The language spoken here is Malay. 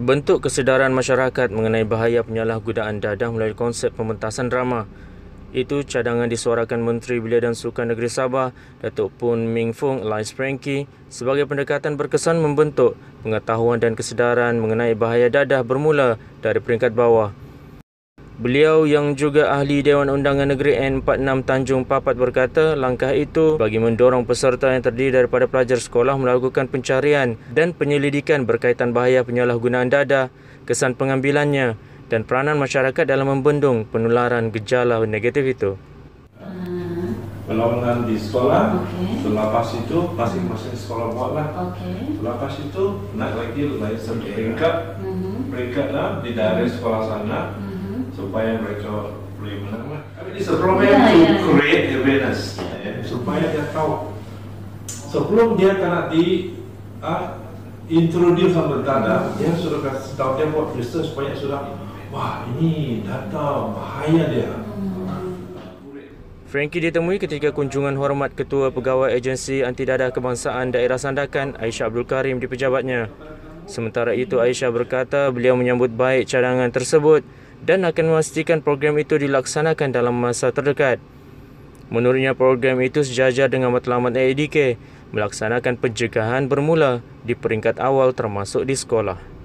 Membentuk kesedaran masyarakat mengenai bahaya penyalahgunaan dadah melalui konsep pementasan drama. Itu cadangan disuarakan Menteri Belia dan Sukan Negeri Sabah, Datuk Poon Ming Fung alias Frankie, sebagai pendekatan berkesan membentuk pengetahuan dan kesedaran mengenai bahaya dadah bermula dari peringkat bawah. Beliau yang juga ahli Dewan Undangan Negeri N46 Tanjung Papat berkata langkah itu bagi mendorong peserta yang terdiri daripada pelajar sekolah melakukan pencarian dan penyelidikan berkaitan bahaya penyalahgunaan dadah, kesan pengambilannya dan peranan masyarakat dalam membendung penularan gejala negatif itu. Perlawanan di sekolah, selepas itu masing-masing sekolah buatlah. Selepas itu naik lagi satu peringkat lah di daerah sekolah sana. Supaya mereka boleh menang lah. It's a program to create awareness, supaya dia tahu sebelum dia kena introduce sama dadah, dia sudah kasih tahu, dia buat research supaya sudah, wah ini data bahaya dia. Frankie ditemui ketika kunjungan hormat Ketua Pegawai Agensi Anti Dadah Kebangsaan Daerah Sandakan, Aisyah Abdul Karim di pejabatnya. Sementara itu, Aisyah berkata beliau menyambut baik cadangan tersebut dan akan memastikan program itu dilaksanakan dalam masa terdekat. Menurutnya, program itu sejajar dengan matlamat AEDK melaksanakan pencegahan bermula di peringkat awal termasuk di sekolah.